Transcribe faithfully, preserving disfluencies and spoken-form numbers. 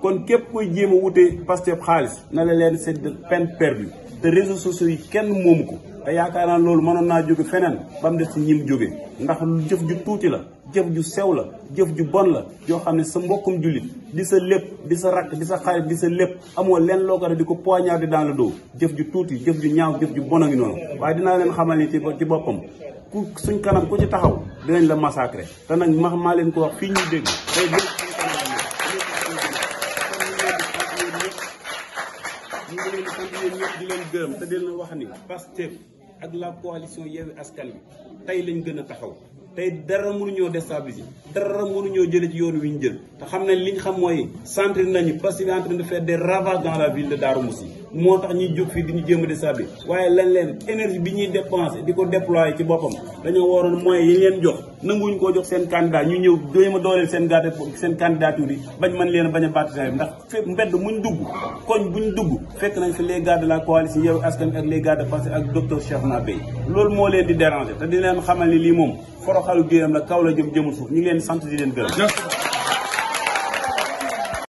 kon képp koy jéem a wute Pastef xaalis na la leen c'est de peine perdue te réseaux sociaux yi kenn moomu ko te yaakaar naa loolu mënoon naa jóge feneen ba mu def ci ñim jóge ndax jëf ju tuuti la jëf ju sew la jëf ju bon la yoo xam ne sa mbokkum jullit di sa lépp di sa rakk di sa xarit di sa lépp amoo leen loo ko def di ko poignarder dans le dos jëf ju tuuti jëf ju ñaaw jëf ju bon a ngi noonu waaye dinaa leen xamal ni ci ci boppam ku suñ kanam ku ci taxaw dinañ la massacrer te nag ma maa leen ko wax fii ñuy dégg day dégg ñu ngi leen di sant yéen ñëpp di leen gërëm te di leen wax ni Pastef ak la coalition Yewwi Askan Wi tey lañ gën a taxaw tey dara mënuñoo déstabiliser dara mënuñoo jëlee ci yoon wi ñu jël te xam ne li ñu xam mooy centre nañu parce que en train de faire des ravages dans la ville de Darou Moussi moo tax ñuy jóg fii di ñu jéem a déstabiliser waaye lan leen énergie bi ñuy dépenser di ko déployer ci boppam dañoo waroon moyens yi leen jox nanguwuñ koo jox seen candidat ñu ñëw jéem a dooleel seen gàtt seen candidature yi bañ mën leen bañ a bâti ndax fépp mbedd muñ dugg koñ buñ dugg fekk nañ fi les gars de la coalition Yewwi Askan Wi ak les gars de Pastef ak docteur Cheikhouna Beye loolu moo leen di déranger te di leen xamal ni lii moom foroxalu géeyam la kaw la jëm jëmul suuf ñu ngi leen sant di leen gërëm